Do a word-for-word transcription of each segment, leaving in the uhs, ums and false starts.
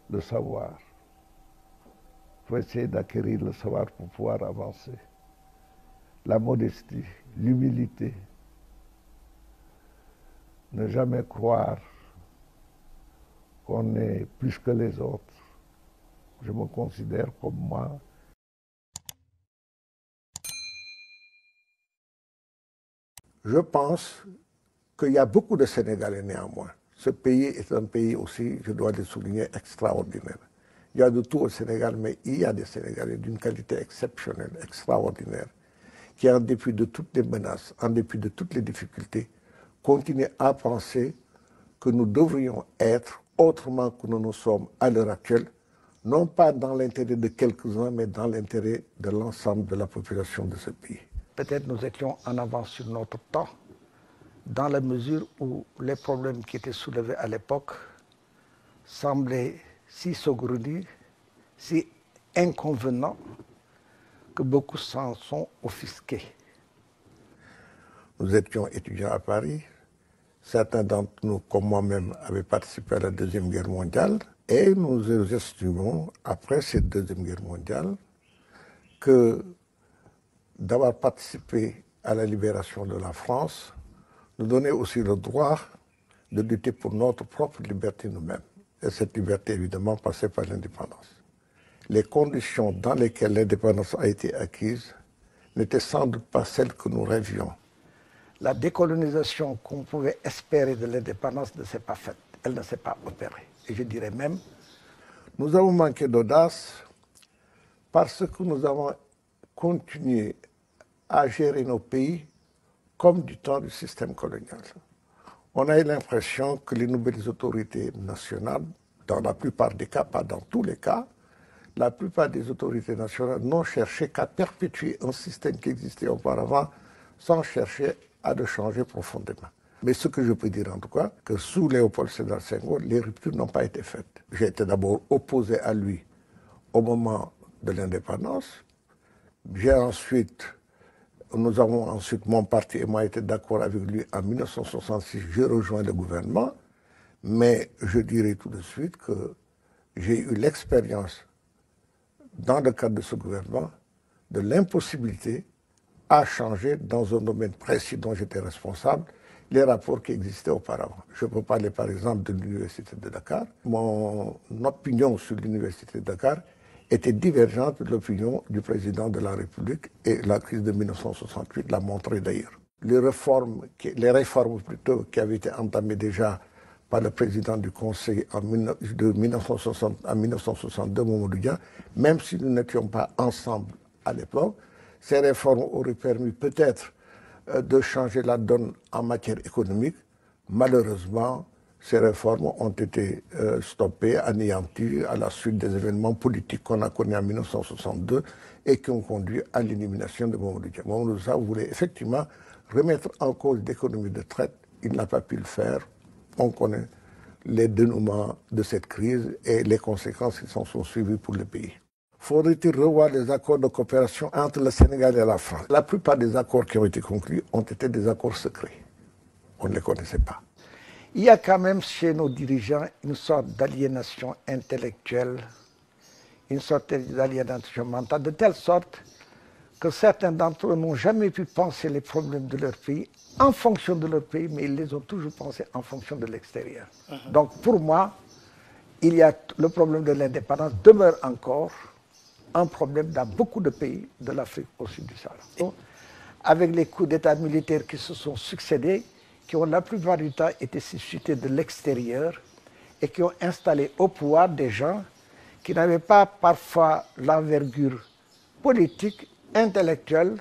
le savoir. Il faut essayer d'acquérir le savoir pour pouvoir avancer. La modestie, l'humilité. Ne jamais croire qu'on est plus que les autres. Je me considère comme moi. Je pense qu'il y a beaucoup de Sénégalais néanmoins. Ce pays est un pays aussi, je dois le souligner, extraordinaire. Il y a de tout au Sénégal, mais il y a des Sénégalais d'une qualité exceptionnelle, extraordinaire, qui, en dépit de toutes les menaces, en dépit de toutes les difficultés, continuent à penser que nous devrions être autrement que nous nous sommes à l'heure actuelle, non pas dans l'intérêt de quelques-uns, mais dans l'intérêt de l'ensemble de la population de ce pays. Peut-être nous étions en avance sur notre temps, dans la mesure où les problèmes qui étaient soulevés à l'époque semblaient si saugrenus, si inconvenants, que beaucoup s'en sont offusqués. Nous étions étudiants à Paris. Certains d'entre nous, comme moi-même, avaient participé à la Deuxième Guerre mondiale. Et nous estimons, après cette Deuxième Guerre mondiale, que d'avoir participé à la libération de la France nous donnait aussi le droit de lutter pour notre propre liberté nous-mêmes. Et cette liberté, évidemment, passait par l'indépendance. Les conditions dans lesquelles l'indépendance a été acquise n'étaient sans doute pas celles que nous rêvions. La décolonisation qu'on pouvait espérer de l'indépendance ne s'est pas faite, elle ne s'est pas opérée. Et je dirais même... Nous avons manqué d'audace parce que nous avons continué à gérer nos pays comme du temps du système colonial. On a eu l'impression que les nouvelles autorités nationales, dans la plupart des cas, pas dans tous les cas, la plupart des autorités nationales n'ont cherché qu'à perpétuer un système qui existait auparavant sans chercher à le changer profondément. Mais ce que je peux dire en tout cas, que sous Léopold Sédar Senghor, les ruptures n'ont pas été faites. J'ai été d'abord opposé à lui au moment de l'indépendance. J'ai ensuite, nous avons ensuite, mon parti et moi été d'accord avec lui en mille neuf cent soixante-six, j'ai rejoint le gouvernement, mais je dirais tout de suite que j'ai eu l'expérience dans le cadre de ce gouvernement de l'impossibilité à changer dans un domaine précis dont j'étais responsable les rapports qui existaient auparavant. Je peux parler par exemple de l'Université de Dakar. Mon opinion sur l'Université de Dakar était divergente de l'opinion du président de la République et la crise de mille neuf cent soixante-huit l'a montré d'ailleurs. Les réformes, les réformes plutôt qui avaient été entamées déjà par le président du Conseil en de mille neuf cent soixante à mille neuf cent soixante-deux, Mamadou Dia, même si nous n'étions pas ensemble à l'époque, ces réformes auraient permis peut-être euh, de changer la donne en matière économique. Malheureusement, ces réformes ont été euh, stoppées, anéanties à la suite des événements politiques qu'on a connus en mille neuf cent soixante-deux et qui ont conduit à l'élimination de Mamadou Dia. Mamadou Dia voulait effectivement remettre en cause l'économie de traite. Il n'a pas pu le faire. On connaît les dénouements de cette crise et les conséquences qui s'en sont suivies pour le pays. Faudrait-il revoir les accords de coopération entre le Sénégal et la France? La plupart des accords qui ont été conclus ont été des accords secrets. On ne les connaissait pas. Il y a quand même chez nos dirigeants une sorte d'aliénation intellectuelle, une sorte d'aliénation mentale, de telle sorte que certains d'entre eux n'ont jamais pu penser les problèmes de leur pays en fonction de leur pays, mais ils les ont toujours pensés en fonction de l'extérieur. Uh-huh. Donc pour moi, il y a le problème de l'indépendance demeure encore un problème dans beaucoup de pays de l'Afrique au sud du Sahara. Avec les coups d'État militaires qui se sont succédés, qui ont la plupart du temps été suscités de l'extérieur et qui ont installé au pouvoir des gens qui n'avaient pas parfois l'envergure politique, intellectuelle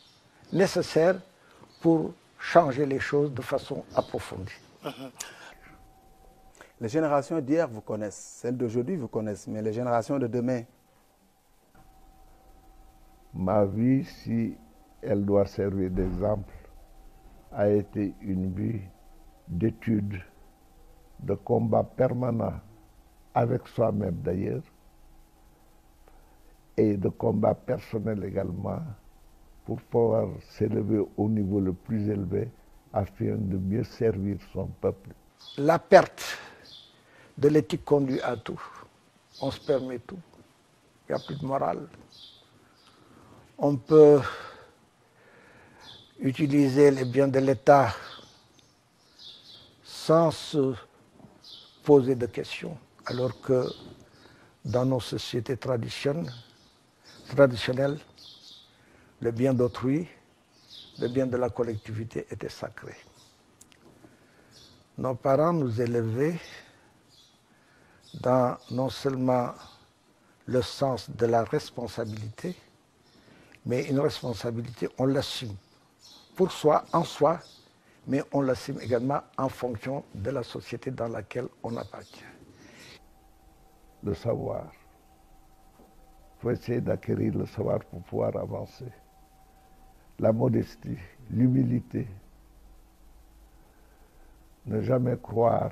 nécessaire pour changer les choses de façon approfondie. Uh-huh. Les générations d'hier vous connaissent, celles d'aujourd'hui vous connaissent, mais les générations de demain? Ma vie, si elle doit servir d'exemple, a été une vie d'études, de combat permanent avec soi-même d'ailleurs, et de combat personnel également, pour pouvoir s'élever au niveau le plus élevé afin de mieux servir son peuple. La perte de l'éthique conduit à tout. on se permet tout. Il n'y a plus de morale. On peut utiliser les biens de l'État sans se poser de questions, alors que dans nos sociétés traditionnelles, traditionnelles, le bien d'autrui, le bien de la collectivité était sacré. Nos parents nous élevaient dans non seulement le sens de la responsabilité, mais une responsabilité, on l'assume pour soi, en soi, mais on l'assume également en fonction de la société dans laquelle on appartient. Le savoir. Il faut essayer d'acquérir le savoir pour pouvoir avancer. La modestie, l'humilité. Ne jamais croire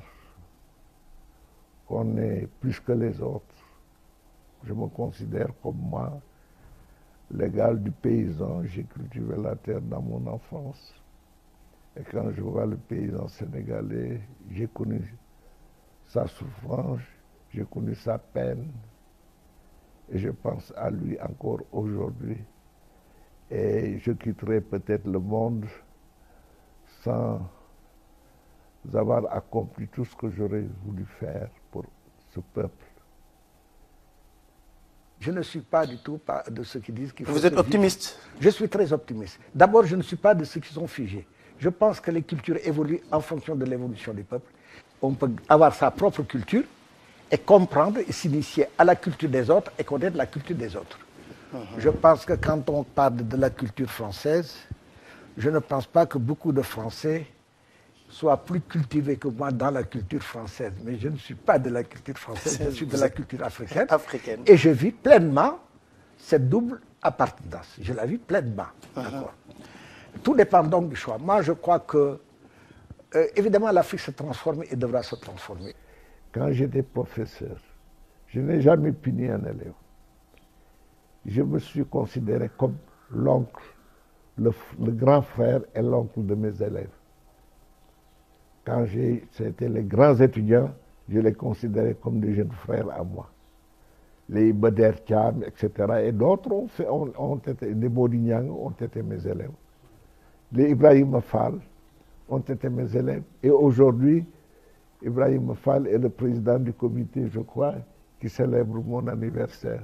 qu'on est plus que les autres. Je me considère comme moi, l'égal du paysan. J'ai cultivé la terre dans mon enfance. Et quand je vois le paysan sénégalais, j'ai connu sa souffrance, j'ai connu sa peine. Et je pense à lui encore aujourd'hui. Et je quitterai peut-être le monde sans avoir accompli tout ce que j'aurais voulu faire pour ce peuple. Je ne suis pas du tout de ceux qui disent qu'il faut... Vous êtes optimiste? Je suis très optimiste. D'abord, je ne suis pas de ceux qui sont figés. Je pense que les cultures évoluent en fonction de l'évolution des peuples. On peut avoir sa propre culture et comprendre et s'initier à la culture des autres et connaître la culture des autres. Uh-huh. Je pense que quand on parle de la culture française, je ne pense pas que beaucoup de Français soient plus cultivés que moi dans la culture française. Mais je ne suis pas de la culture française, je suis de la culture africaine. africaine. Et je vis pleinement cette double appartenance. Je la vis pleinement. Uh-huh. D'accord. Tout dépend donc du choix. Moi, je crois que, euh, évidemment, l'Afrique se transforme et devra se transformer. Quand j'étais professeur, je n'ai jamais puni un élève. Je me suis considéré comme l'oncle, le, le grand frère et l'oncle de mes élèves. Quand c'était les grands étudiants, je les considérais comme des jeunes frères à moi. Les Bader Thiam, et cetera. Et d'autres ont, fait, ont, ont été, les Bodignang ont été mes élèves. Les Ibrahim Fall ont été mes élèves. Et aujourd'hui, Ibrahim Fall est le président du comité, je crois, qui célèbre mon anniversaire.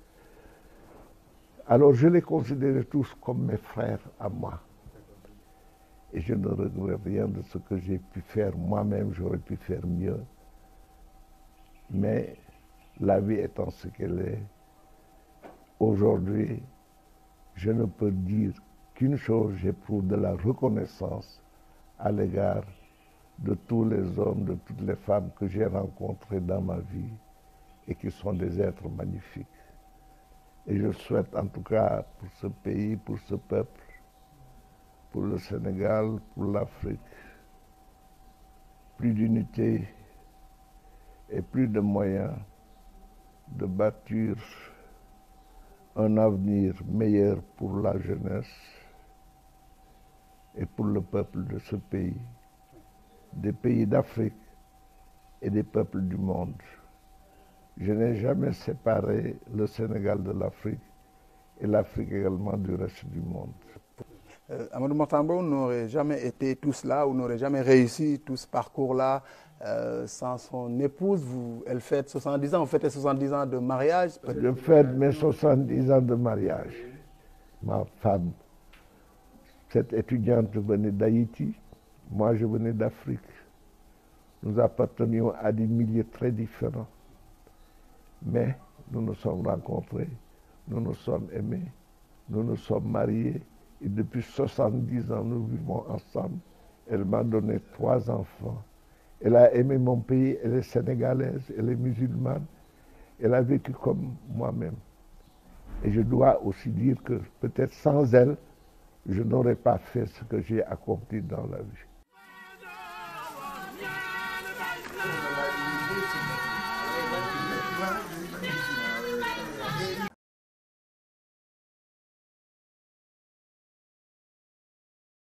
Alors je les considère tous comme mes frères à moi. Et je ne regrette rien de ce que j'ai pu faire. Moi-même, j'aurais pu faire mieux. Mais la vie étant ce qu'elle est, aujourd'hui, je ne peux dire qu'une chose, j'éprouve de la reconnaissance à l'égard de tous les hommes, de toutes les femmes que j'ai rencontrés dans ma vie et qui sont des êtres magnifiques. Et je souhaite en tout cas pour ce pays, pour ce peuple, pour le Sénégal, pour l'Afrique, plus d'unité et plus de moyens de bâtir un avenir meilleur pour la jeunesse et pour le peuple de ce pays, des pays d'Afrique et des peuples du monde. Je n'ai jamais séparé le Sénégal de l'Afrique et l'Afrique également du reste du monde. Euh, Amadou Mahtar Mbow n'aurait jamais été tout cela ou n'aurait jamais réussi tout ce parcours-là euh, sans son épouse. Vous, elle fête soixante-dix ans, vous fêtez soixante-dix ans de mariage. Je fête mes soixante-dix ans de mariage. Ma femme, cette étudiante venait d'Haïti, moi je venais d'Afrique. Nous appartenions à des milieux très différents. Mais nous nous sommes rencontrés, nous nous sommes aimés, nous nous sommes mariés et depuis soixante-dix ans nous vivons ensemble. Elle m'a donné trois enfants. Elle a aimé mon pays, elle est sénégalaise, elle est musulmane. Elle a vécu comme moi-même. Et je dois aussi dire que peut-être sans elle, je n'aurais pas fait ce que j'ai accompli dans la vie.